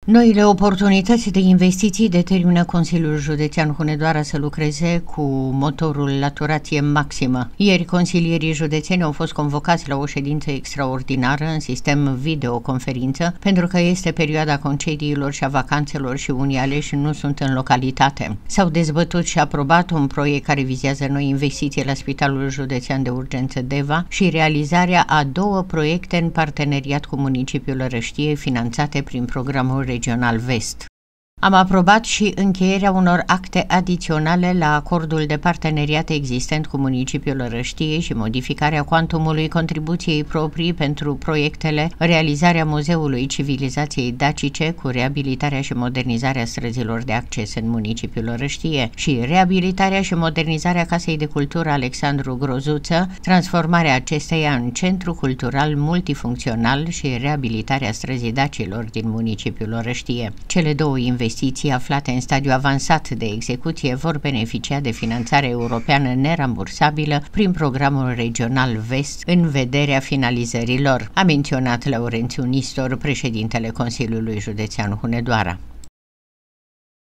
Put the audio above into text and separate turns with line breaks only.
Noile oportunități de investiții determină Consiliul Județean Hunedoara să lucreze cu motorul laturație maximă. Ieri, consilierii județeni au fost convocați la o ședință extraordinară în sistem videoconferință, pentru că este perioada concediilor și a vacanțelor și unii aleși nu sunt în localitate. S-au dezbătut și aprobat un proiect care vizează noi investiții la Spitalul Județean de Urgență Deva și realizarea a 2 proiecte în parteneriat cu municipiul Răștie, finanțate prin programul Regional Vest. Am aprobat și încheierea unor acte adiționale la acordul de parteneriat existent cu municipiul Răștie și modificarea cuantumului contribuției proprii pentru proiectele realizarea Muzeului Civilizației Dacice cu reabilitarea și modernizarea străzilor de acces în municipiul Răștie și reabilitarea și modernizarea Casei de Cultură Alexandru Grozuță, transformarea acesteia în centru cultural multifuncțional și reabilitarea străzii Dacilor din municipiul Răștie. Cele 2 investiții aflate în stadiu avansat de execuție vor beneficia de finanțare europeană nerambursabilă prin programul regional Vest în vederea finalizării lor, a menționat Laurențiu Nistor, președintele Consiliului Județean Hunedoara.